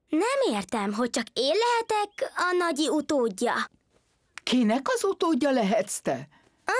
Nem értem, hogy csak én lehetek a nagyi utódja. Kinek az utódja lehetsz te?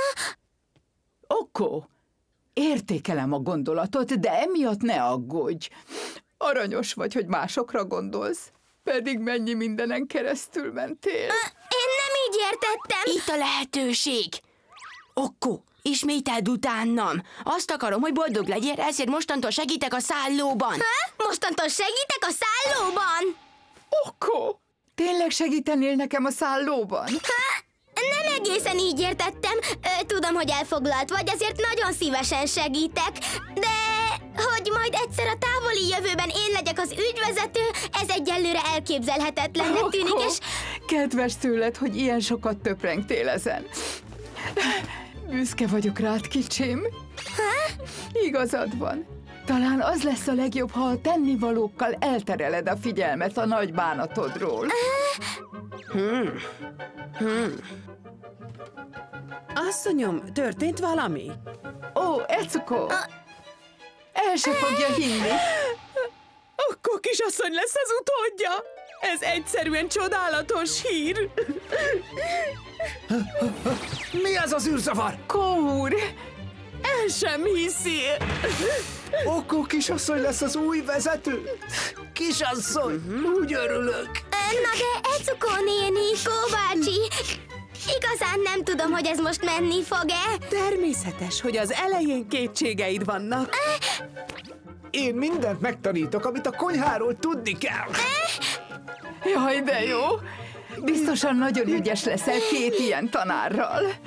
Okko, értékelem a gondolatot, de emiatt ne aggódj. Aranyos vagy, hogy másokra gondolsz, pedig mennyi mindenen keresztül mentél. Én nem így értettem. Itt a lehetőség. Okko, ismételd utánam. Azt akarom, hogy boldog legyél, ezért mostantól segítek a szállóban. Mostantól segítek a szállóban? Okko, tényleg segítenél nekem a szállóban? Nem egészen így értettem. Tudom, hogy elfoglalt vagy, ezért nagyon szívesen segítek. De hogy majd egyszer a távoli jövőben én legyek az ügyvezető, ez egyelőre elképzelhetetlennek tűnik, Okko, és... kedves tőled, hogy ilyen sokat töprengtél ezen. Büszke vagyok rád, kicsim. Igazad van. Talán az lesz a legjobb, ha a tennivalókkal eltereled a figyelmet a nagy bánatodról. Asszonyom, történt valami? Ó, Ecuko! El se fogja hinni. Okko kisasszony lesz az utódja! Ez egyszerűen csodálatos hír! Mi az az űrzavar? Kór! El sem hiszi! Okko kisasszony lesz az új vezető? Kisasszony, úgy örülök! Na de Ecuko néni, Kó bácsi, igazán nem tudom, hogy ez most menni fog-e. Természetes, hogy az elején kétségeid vannak. Én mindent megtanítok, amit a konyháról tudni kell. Jaj, de jó! Biztosan nagyon ügyes leszel két ilyen tanárral.